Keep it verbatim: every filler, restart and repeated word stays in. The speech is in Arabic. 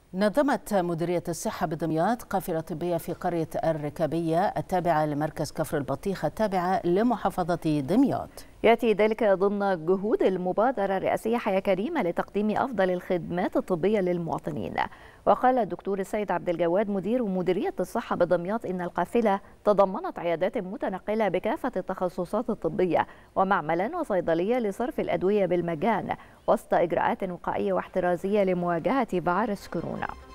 نظمت مديرية الصحة بدمياط قافلة طبية في قرية الركابية التابعة لمركز كفر البطيخ التابعة لمحافظة دمياط. يأتي ذلك ضمن جهود المبادرة الرئاسية حياة كريمة لتقديم أفضل الخدمات الطبية للمواطنين. وقال الدكتور السيد عبد الجواد مدير مديرية الصحة بدمياط إن القافلة تضمنت عيادات متنقلة بكافة التخصصات الطبية ومعملا وصيدلية لصرف الأدوية بالمجان وسط إجراءات وقائية واحترازية لمواجهة فيروس كورونا.